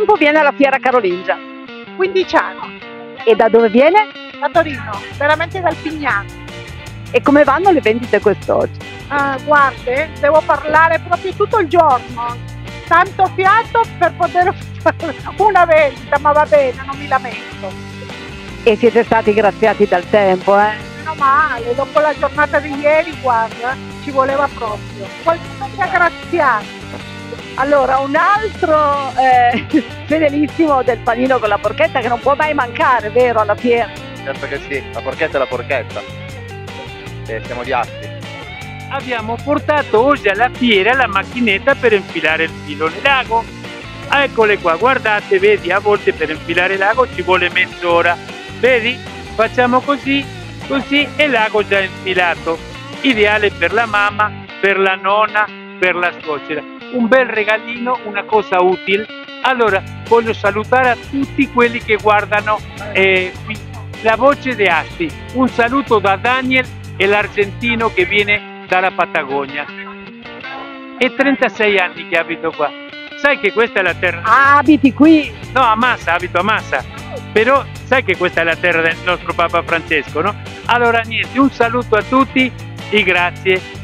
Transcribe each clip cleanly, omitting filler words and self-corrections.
tempo viene alla Fiera Carolingia? 15 anni, E da dove viene? a Torino, veramente dal Pignano. E come vanno le vendite quest'oggi? Guardi, devo parlare proprio tutto il giorno, tanto fiato per poter fare una vendita, ma va bene, non mi lamento. E siete stati graziati dal tempo, eh? Meno male, dopo la giornata di ieri, guarda, ci voleva proprio. Qualcuno mi ha graziato. Allora, un altro fedelissimo del panino con la porchetta che non può mai mancare, vero, alla fiera? Certo che sì, la porchetta è la porchetta. Siamo di Asti. Abbiamo portato oggi alla fiera la macchinetta per infilare il filo nell'ago. Eccole qua, guardate, vedi, a volte per infilare l'ago ci vuole mezz'ora. Vedi? Facciamo così, così e l'ago già infilato. Ideale per la mamma, per la nonna, per la suocera. Un bel regalino, una cosa utile. Allora, voglio salutare a tutti quelli che guardano qui la voce di Asti. Un saluto da Daniel e l'argentino che viene dalla Patagonia. È 36 anni che abito qua. Sai che questa è la terra... Ah, abiti qui? No, a Massa, abito a Massa. Però sai che questa è la terra del nostro Papa Francesco, no? Allora niente, un saluto a tutti e grazie.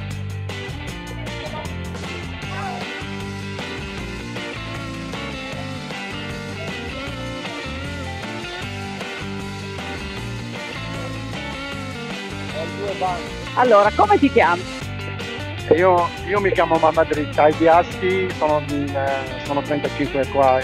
Allora, come ti chiami? Io mi chiamo Mamma Dritta, ai di Asti sono 35 qua,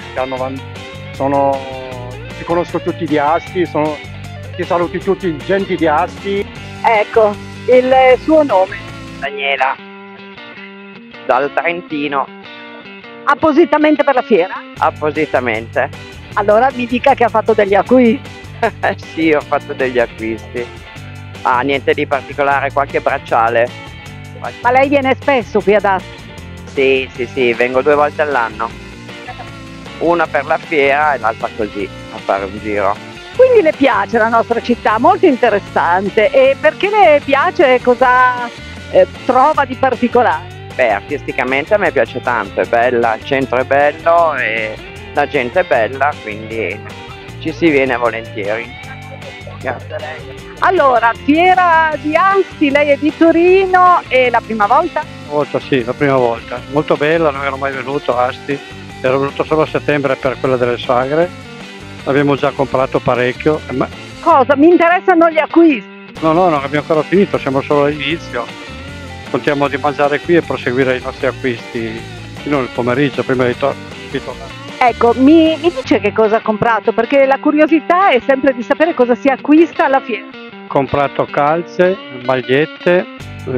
ti conosco tutti di Asti, ti saluti tutti genti di Asti. Ecco, il suo nome. Daniela, dal Trentino, Appositamente per la fiera? appositamente. Allora mi dica che ha fatto degli acquisti. Sì, ho fatto degli acquisti. Niente di particolare, qualche bracciale. Ma lei viene spesso qui ad Asti? Sì, vengo 2 volte all'anno. Una per la fiera e l'altra così, a fare un giro. Quindi le piace la nostra città, molto interessante. E perché le piace, cosa trova di particolare? Beh, artisticamente a me piace tanto, è bella, il centro è bello e la gente è bella, quindi ci si viene volentieri. Grazie a lei. Allora, Fiera di Asti, lei è di Torino e la prima volta? Sì, la prima volta. Molto bella, non ero mai venuto a Asti, ero venuto solo a settembre per quella delle sagre. Abbiamo già comprato parecchio. Cosa? Mi interessano gli acquisti. No, non abbiamo ancora finito, siamo solo all'inizio. Contiamo di mangiare qui e proseguire i nostri acquisti fino al pomeriggio, prima di tornare. Ecco, mi dice che cosa ha comprato, perché la curiosità è sempre di sapere cosa si acquista alla fiera. Ho comprato calze, magliette,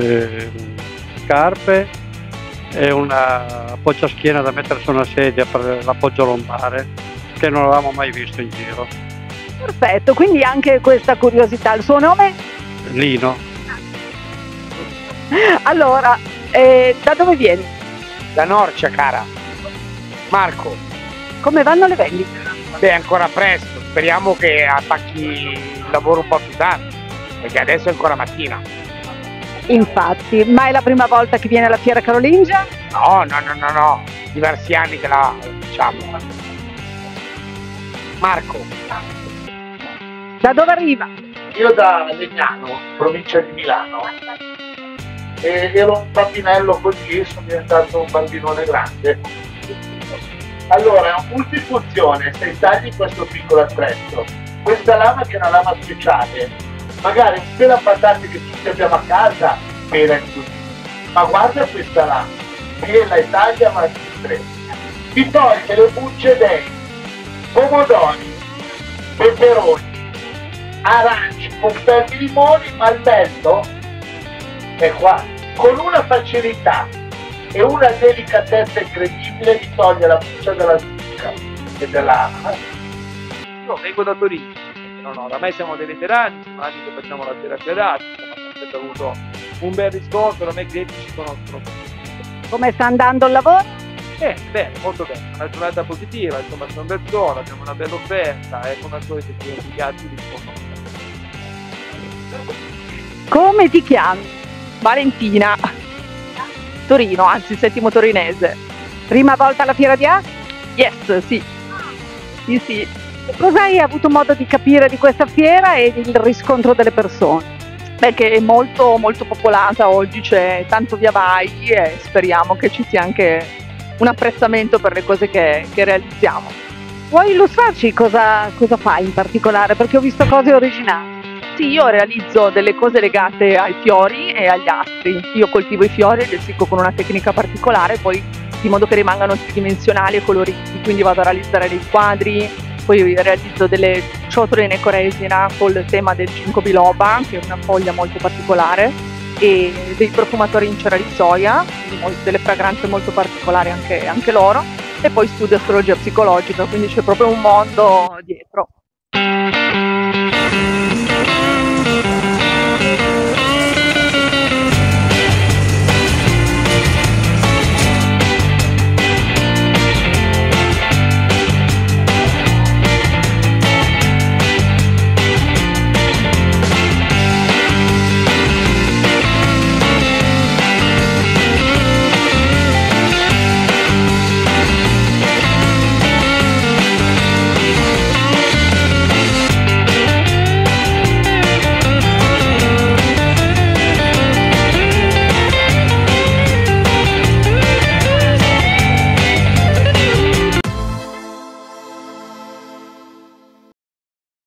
scarpe e una appoggiaschiena da mettere su una sedia per l'appoggio lombare che non avevamo mai visto in giro. Perfetto, quindi anche questa curiosità. Il suo nome? Lino. Allora, da dove vieni? Da Norcia, cara. Marco. Come vanno le vendite? Beh, ancora presto. Speriamo che attacchi il lavoro un po' più tardi, perché adesso è ancora mattina. Infatti, ma è la prima volta che viene alla Fiera Carolingia? No. Diversi anni che la facciamo. Marco. Da dove arriva? Io da Legnano, provincia di Milano, e ero un bambinello così, sono diventato un bambinone grande. Allora, multifunzione, se tagli questo piccolo attrezzo, questa lama che è una lama speciale, magari un pelo a patate che tutti abbiamo a casa, pela in tutti, ma guarda questa lama, pela e taglia ma ti toglie le bucce dei pomodori, peperoni, aranci, un po' di limoni, ma il bello è qua, con una facilità e una delicatezza incredibile di togliere la buccia della zucca e dell'acqua. Io vengo da Torino, oramai siamo dei veterani, sono anni che facciamo la terapia d'arte, abbiamo sempre avuto un bel riscontro, non è che ci conoscono. Come sta andando il lavoro? Bene, molto bene, una giornata positiva, insomma sono bel zona, abbiamo una bella offerta e come al solito i impiegati rispondono. Come ti chiami? Valentina, Torino, anzi Settimo Torinese. Prima volta alla Fiera di Asti? Yes, sì. Sì, sì. Cosa hai avuto modo di capire di questa fiera e del riscontro delle persone? Beh, che è molto, molto popolata oggi, c'è tanto via vai e speriamo che ci sia anche un apprezzamento per le cose che realizziamo. Vuoi illustrarci cosa fai in particolare? Perché ho visto cose originali. Sì, io realizzo delle cose legate ai fiori e agli astri. Io coltivo i fiori e li essicco con una tecnica particolare, poi di modo che rimangano tridimensionali e coloriti, quindi vado a realizzare dei quadri, poi realizzo delle ciotole in ecoresina col tema del ginkgo biloba, che è una foglia molto particolare, e dei profumatori in cera di soia, delle fragranze molto particolari anche loro, e poi studio astrologia psicologica, quindi c'è proprio un mondo dietro.